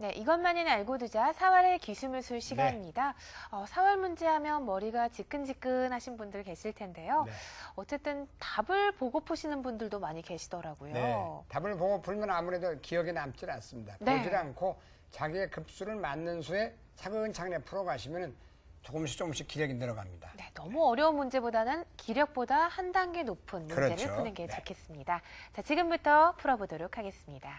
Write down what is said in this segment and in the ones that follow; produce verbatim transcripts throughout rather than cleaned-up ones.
네, 이것만은 알고 두자 사월의 기수무술 시간입니다. 네. 어, 사월 문제하면 머리가 지끈지끈하신 분들 계실 텐데요. 네. 어쨌든 답을 보고 푸시는 분들도 많이 계시더라고요. 네, 답을 보고 풀면 아무래도 기억에 남질 않습니다. 네. 보질 않고 자기의 급수를 맞는 수에 차근차근히 풀어가시면 조금씩 조금씩 기력이 늘어갑니다. 네, 너무 어려운 문제보다는 기력보다 한 단계 높은 문제를 그렇죠. 푸는 게 네. 좋겠습니다. 자, 지금부터 풀어보도록 하겠습니다.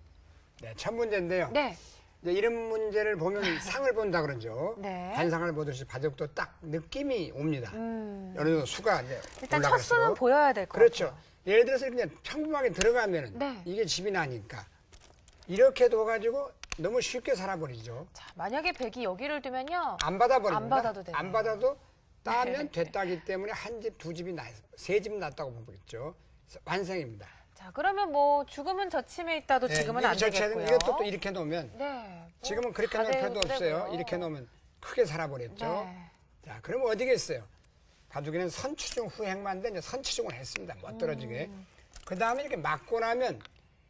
네, 첫 문제인데요. 네. 이제 이런 문제를 보면 상을 본다 그러죠. 네. 관상을 보듯이 바둑도 딱 느낌이 옵니다. 음. 어느 정도 수가 이제 일단 첫 수는 보여야 될 것 그렇죠. 같아요. 예를 들어서 그냥 평범하게 들어가면은 네. 이게 집이 나니까 이렇게 둬가지고 너무 쉽게 살아버리죠. 자, 만약에 백이 여기를 두면요. 안 받아버립니다. 안 받아도 되네요. 안 받아도 따면 네. 됐다기 때문에 한 집, 두 집이 나, 세 집 났다고 보겠죠. 완성입니다. 자, 그러면 뭐 죽음은 저침에 있다도 네, 지금은 안 되겠고요. 이것도 또 이렇게 놓으면 네. 뭐 지금은 그렇게 놓을 필요도 없어요. 이렇게 놓으면 크게 살아버렸죠. 네. 자, 그러면 어디겠어요? 바둑에는 선취중 후행만데 이제 선취중을 했습니다. 못 떨어지게. 음. 그 다음에 이렇게 맞고 나면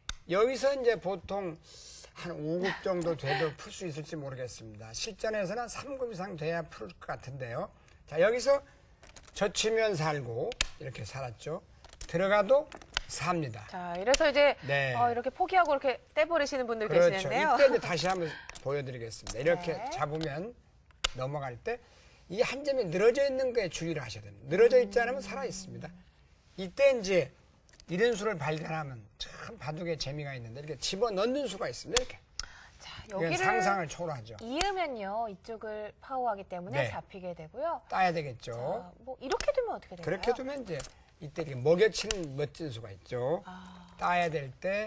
여기서 이제 보통 한 오 급 정도 돼도 풀 수 있을지 모르겠습니다. 실전에서는 삼 급 이상 돼야 풀 것 같은데요. 자, 여기서 젖히면 살고 이렇게 살았죠. 들어가도 삽니다. 자, 이래서 이제 네. 어, 이렇게 포기하고 이렇게 떼버리시는 분들 그렇죠. 계시는데요. 이때 이제 다시 한번 보여드리겠습니다. 이렇게 네. 잡으면 넘어갈 때 이 한 점이 늘어져 있는 거에 주의를 하셔야 됩니다. 늘어져 있지 않으면 살아 있습니다. 이때 이제 이런 수를 발견하면 참 바둑에 재미가 있는데 이렇게 집어넣는 수가 있습니다. 이렇게. 자, 이건 여기를 상상을 초월하죠. 이으면요. 이쪽을 파워하기 때문에 네. 잡히게 되고요. 따야 되겠죠. 자, 뭐 이렇게 두면 어떻게 될까요? 그렇게 두면 이제 이때 이렇게 먹여치는 멋진 수가 있죠. 아. 따야 될 때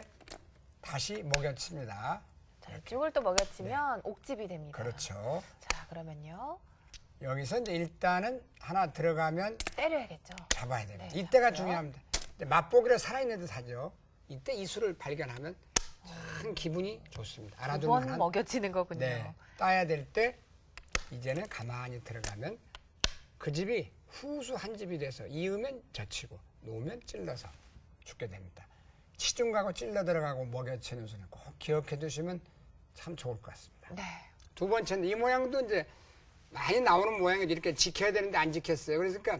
다시 먹여칩니다. 자, 이쪽을 또 먹여치면 옥집이 됩니다. 그렇죠. 자, 그러면요. 여기서 이제 일단은 하나 들어가면 때려야겠죠. 잡아야 됩니다. 네, 이때가 잡고요. 중요합니다. 맛보기로 살아있는 듯 하죠. 이때 이 수를 발견하면 참 기분이 좋습니다. 두 알아둘 번 만한. 먹여치는 거군요. 네, 따야 될 때 이제는 가만히 들어가면 그 집이 후수 한 집이 돼서 이으면 젖히고 놓으면 찔러서 죽게 됩니다. 치중 가고 찔러 들어가고 먹여치는 수는 꼭 기억해 두시면 참 좋을 것 같습니다. 네. 두 번째는 이 모양도 이제 많이 나오는 모양이 이렇게 지켜야 되는데 안 지켰어요. 그러니까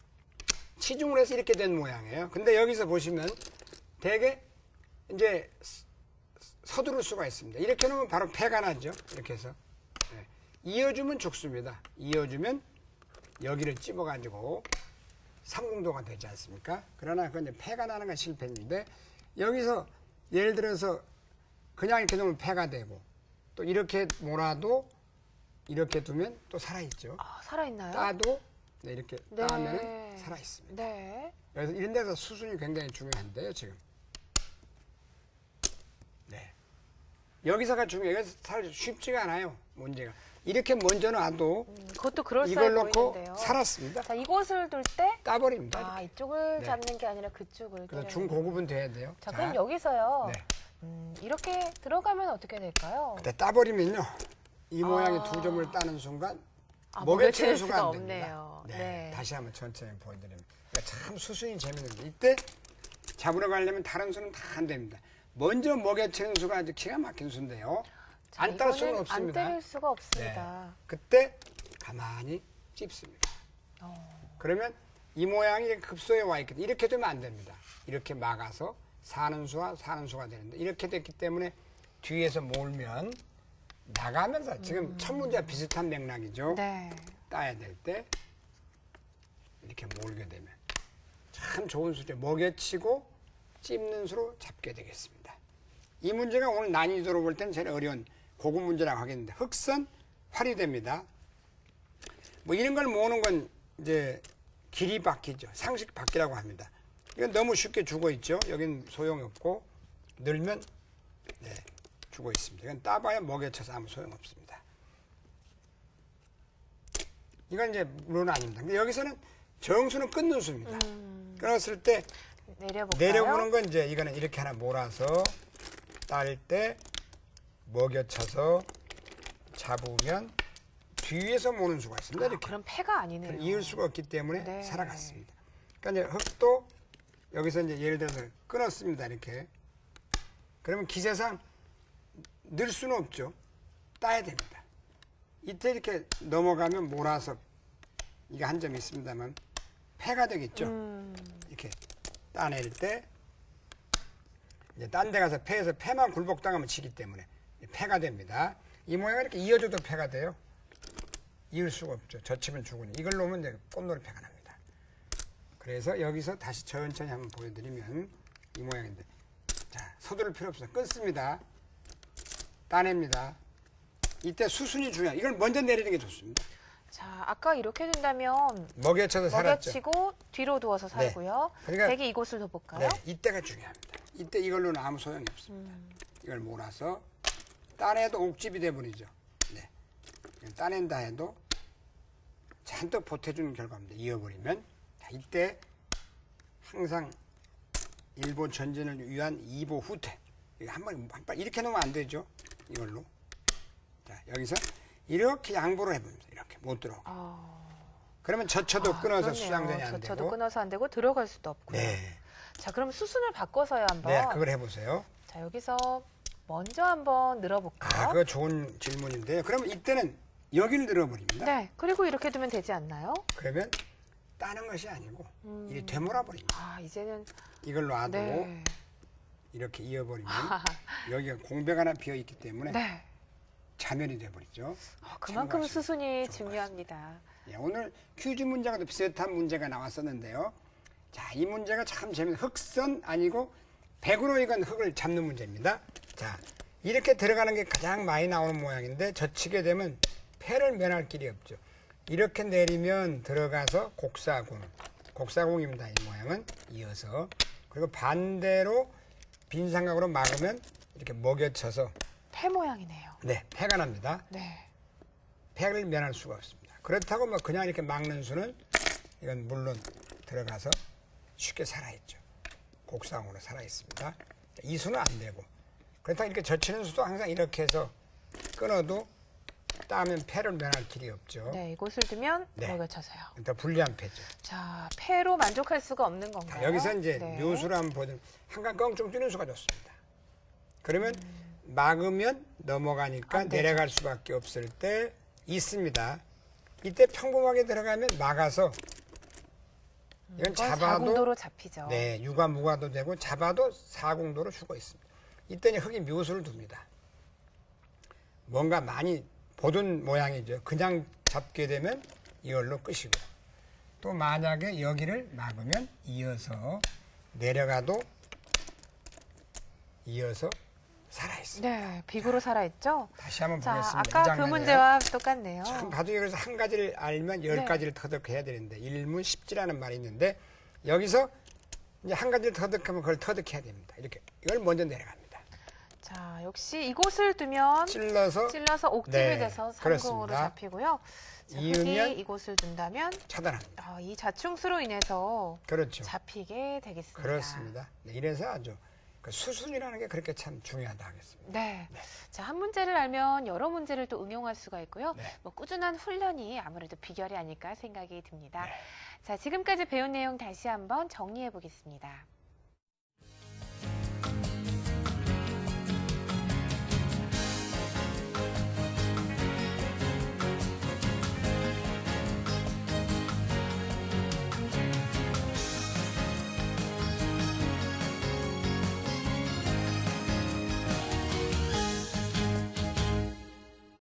치중을 해서 이렇게 된 모양이에요. 근데 여기서 보시면 되게 이제 서두를 수가 있습니다. 이렇게 놓으면 바로 패가 나죠. 이렇게 해서. 네. 이어주면 죽습니다. 이어주면 여기를 찝어가지고 삼공도가 되지 않습니까? 그러나 그건 이제 패가 나는 건 실패인데 여기서 예를 들어서 그냥 이렇게 놓으면 패가 되고 또 이렇게 몰아도 이렇게 두면 또 살아있죠. 아, 살아있나요? 따도 네, 이렇게 네. 따면은 살아있습니다. 네. 그래서 이런 데서 수순이 굉장히 중요한데요, 지금. 네. 여기서가 중요해요. 여기서 사실 쉽지가 않아요, 문제가. 이렇게 먼저 놔도 음, 그것도 그럴싸해 이걸 놓고 보이는데요. 살았습니다. 자, 이곳을 둘 때 따버립니다. 아, 이렇게. 이쪽을 네. 잡는 게 아니라 그쪽을 그래서 때려야 중고급은 돼야 돼요. 자, 그럼 여기서요. 네. 음, 이렇게 들어가면 어떻게 될까요? 그때 따버리면요. 이 모양이 아. 두 점을 따는 순간 아, 먹여치는 먹여칠 수가 수가 안 됩니다. 없네요. 네. 네. 다시 한번 천천히 보여드리면. 그러니까 참 수순이 재밌는데 이때 잡으러 가려면 다른 수는 다 안 됩니다. 먼저 먹여치는 수가 아주 기가 막힌 수인데요. 자, 안 딸 수는 이거는 없습니다. 안 때릴 수가 없습니다. 네. 그때 가만히 찝습니다. 어. 그러면 이 모양이 급소에 와 있거든요. 이렇게 되면 안 됩니다. 이렇게 막아서 사는 수와 사는 수가 되는데 이렇게 됐기 때문에 뒤에서 몰면 나가면서 지금 음. 첫 문제와 비슷한 맥락이죠. 네. 따야 될 때 이렇게 몰게 되면 참 좋은 수죠. 먹여치고 찝는 수로 잡게 되겠습니다. 이 문제가 오늘 난이도로 볼 때는 제일 어려운 고급 문제라고 하겠는데 흑선 활이 됩니다. 뭐 이런 걸 모으는 건 이제 길이 바뀌죠. 상식 바뀌라고 합니다. 이건 너무 쉽게 죽어 있죠. 여긴 소용이 없고 늘면 네, 죽어 있습니다. 이건 따봐야 먹여쳐서 아무 소용 없습니다. 이건 이제 물론 아닙니다. 근데 여기서는 정수는 끊는 수입니다. 음. 끊었을 때 내려볼까요? 내려보는 건 이제 이거는 이렇게 하나 몰아서 딸 때 먹여쳐서 잡으면 뒤에서 모는 수가 있습니다. 아, 이렇게. 그럼 패가 아니네요. 이을 수가 없기 때문에 네. 살아갔습니다. 그러니까 이제 흙도 여기서 이제 예를 들어서 끊었습니다. 이렇게. 그러면 기세상 넣을 수는 없죠. 따야 됩니다. 이때 이렇게 넘어가면 몰아서 이게 한 점 있습니다만 패가 되겠죠. 음. 이렇게 따낼 때 이제 딴 데 가서 패에서 패만 굴복당하면 지기 때문에 패가 됩니다. 이 모양을 이렇게 이어줘도 패가 돼요. 이을 수가 없죠. 젖히면 죽으니. 이걸 놓으면 이제 꽃놀이 패가 납니다. 그래서 여기서 다시 천천히 한번 보여드리면 이 모양인데, 자, 서두를 필요 없어요. 끊습니다. 따냅니다. 이때 수순이 중요해요. 이걸 먼저 내리는 게 좋습니다. 자, 아까 이렇게 된다면 먹여쳐서 살았죠. 먹여치고 뒤로 두어서 살고요. 네. 그러니까 대개 이곳을 더 볼까요? 네, 이때가 중요합니다. 이때 이걸로는 아무 소용이 없습니다. 음. 이걸 몰아서 따내도 옥집이 돼버리죠. 네. 따낸다 해도 잔뜩 보태주는 결과입니다. 이어버리면. 자, 이때 항상 일본 전쟁을 위한 이보 후퇴. 이거 한 번, 한 번 이렇게 놓으면 안 되죠. 이걸로. 자, 여기서 이렇게 양보를 해봅니다. 이렇게 못 들어오게. 어... 그러면 젖혀도 아, 끊어서 그렇네요. 수양전이 안 젖혀도 되고. 끊어서 안 되고 들어갈 수도 없고요. 네. 자, 그럼 수순을 바꿔서요 한번. 네, 그걸 해보세요. 자, 여기서 먼저 한번 늘어볼까요? 아, 그거 좋은 질문인데요. 그러면 이때는 여기를 늘어버립니다. 네, 그리고 이렇게 두면 되지 않나요? 그러면 따는 것이 아니고 음. 이리 되물어버립니다. 아, 이제는 이걸 놔두고 네. 이렇게 이어버리면 여기가 공백 하나 비어있기 때문에 네. 자멸이 돼버리죠. 어, 그만큼 참고하시면 수순이 좋을 중요합니다. 예, 오늘 퀴즈 문제가도 비슷한 문제가 나왔었는데요. 자, 이 문제가 참 재밌는, 흑선 아니고 백으로 익은 흙을 잡는 문제입니다. 자, 이렇게 들어가는 게 가장 많이 나오는 모양인데 젖히게 되면 패를 면할 길이 없죠. 이렇게 내리면 들어가서 곡사공, 곡사공입니다. 이 모양은 이어서. 그리고 반대로 빈 삼각으로 막으면 이렇게 먹여쳐서 패 모양이네요. 네, 패가 납니다. 네. 패를 면할 수가 없습니다. 그렇다고 뭐 그냥 이렇게 막는 수는 이건 물론 들어가서 쉽게 살아있죠. 곡상으로 살아있습니다. 이 수는 안 되고, 그렇다고 이렇게 젖히는 수도 항상 이렇게 해서 끊어도 따면 패를 면할 길이 없죠. 네, 이곳을 두면 네. 먹여쳐서요. 더 불리한 패죠. 자, 패로 만족할 수가 없는 건가요? 자, 여기서 이제 네. 묘수를 한번 보면 한강 껑충 뛰는 수가 좋습니다. 그러면 음. 막으면 넘어가니까 내려갈 수밖에 없을 때 있습니다. 이때 평범하게 들어가면 막아서 이건 잡아도 사공도로 잡히죠. 네, 유가 무가도 되고 잡아도 사공도로 죽어 있습니다. 이때는 흙이 묘수를 둡니다. 뭔가 많이 보던 모양이죠. 그냥 잡게 되면 이걸로 끝이고, 또 만약에 여기를 막으면 이어서 내려가도 이어서 살아있습니다. 네, 비구로 살아있죠? 다시 한번 자, 보겠습니다. 아까 이 그 장면이에요. 문제와 똑같네요. 참 봐도 여기서 한 가지를 알면 열 네. 가지를 터득해야 되는데 일문십지라는 말이 있는데 여기서 이제 한 가지를 터득하면 그걸 터득해야 됩니다. 이렇게 이걸 먼저 내려갑니다. 자, 역시 이곳을 두면 찔러서 찔러서 옥집이 네, 돼서 삼공으로 그렇습니다. 잡히고요. 자, 이으면 흙이 이곳을 둔다면 차단합니다. 아, 이 자충수로 인해서 그렇죠. 잡히게 되겠습니다. 그렇습니다. 네, 이래서 아주 그 수순이라는 게 그렇게 참 중요하다 하겠습니다. 네. 네. 자, 한 문제를 알면 여러 문제를 또 응용할 수가 있고요. 네. 뭐 꾸준한 훈련이 아무래도 비결이 아닐까 생각이 듭니다. 네. 자, 지금까지 배운 내용 다시 한번 정리해 보겠습니다.